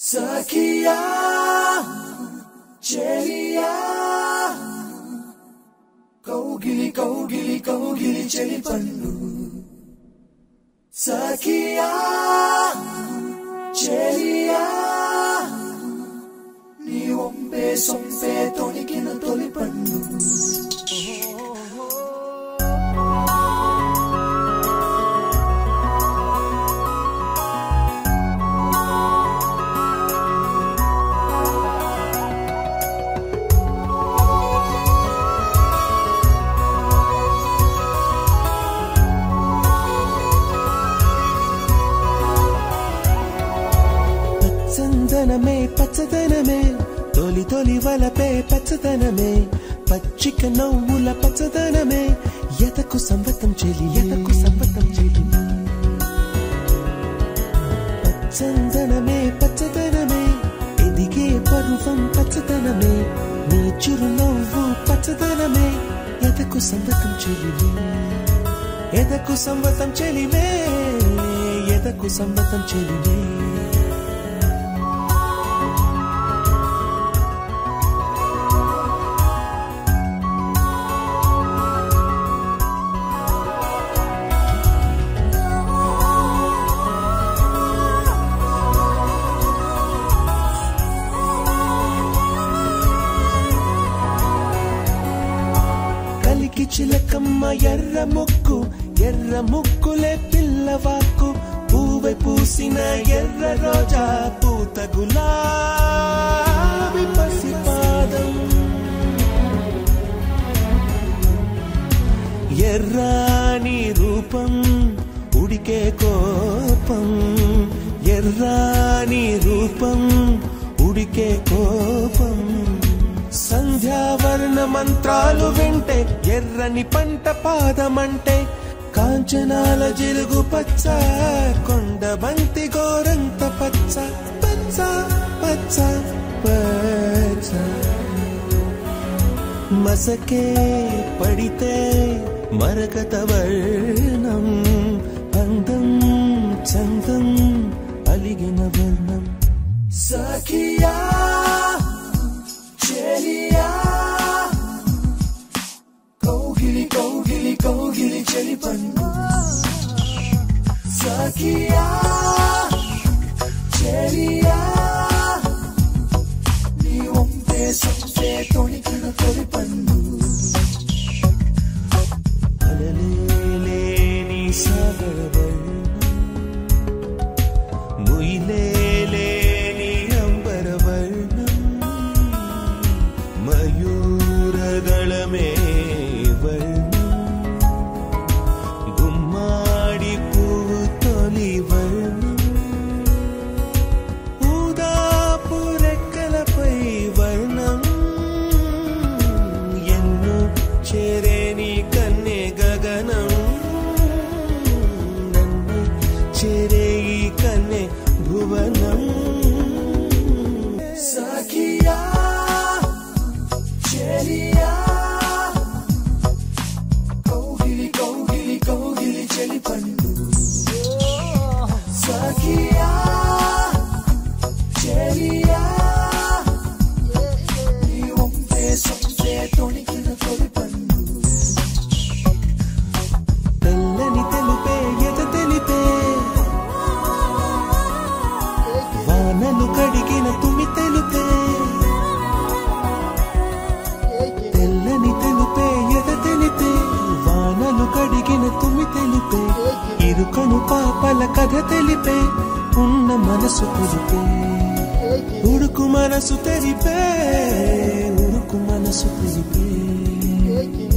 Sakia, Chelia, Kaugili, Cheli Pandu. Sakia, Chelia, Ni Ombe Sompe, Tony Kina Toli Pandu. పచ్చదనమే తొలి తొలి వలపే పచ్చదనమే పచ్చిక నవ్వుల పచ్చదనమే ఎతకు సంవతం చెలి పచ్చదనమే ఎదిగే పరువం పచ్చదనమే నీ చిరునవ్వు పచ్చదనమే ఎతకు సంవతం చెలిమే చిలకమ్మ ఎర్ర ముక్కులే పిల్లవాకు పూవై పూసిన ఎర్ర రోజా పూత గులాబీ పసిపాదం ఎర్రాని రూపం ఉడికే కోపం సంధ్యావర్ణ మంత్రాలు వింటే ఎర్రని పంట పాదమంటే కాంచనాల జిలుగు పచ్చ కొండ బంతి గోరంత పచ్చ పచ్చ పచ్చ పచ్చ మసకే పడితే మరకత వర్ణం అందం చందం అలిగిన వర్ణం సఖియా Chelia, Kaugili, Cheli Pandu. Sakia, Chelia, Ni Ombe Sompe, Tony Kina Toli Pandu. Alalele ni sagara varnam, muilele ni ambara varnam. మయూరదళమే వర్ణం గుమ్మాడి పువ్వు తొలి వర్ణం ఊదాపు రెక్కలపై వర్ణం ఎన్ను చేరేని కన్నె గగనం నన్ను చేరే ఈ కన్నె భువనం Sakia, Chelia, Kaugili, Cheli Pandu. Sakia, Chelia, Ni Ombe Sompe, Tony Kina Toli Pandu. తెల్లని తెలుపే ఎద తెలిపే వానలు కడిగిన తుమి తెలుపే వానలు కడిగిన తుమి తెలిపే ఇరుకను పాపల కథ తెలిపే ఉన్న మనసు తెలిపే ఉడుకు మనసు తెలిపే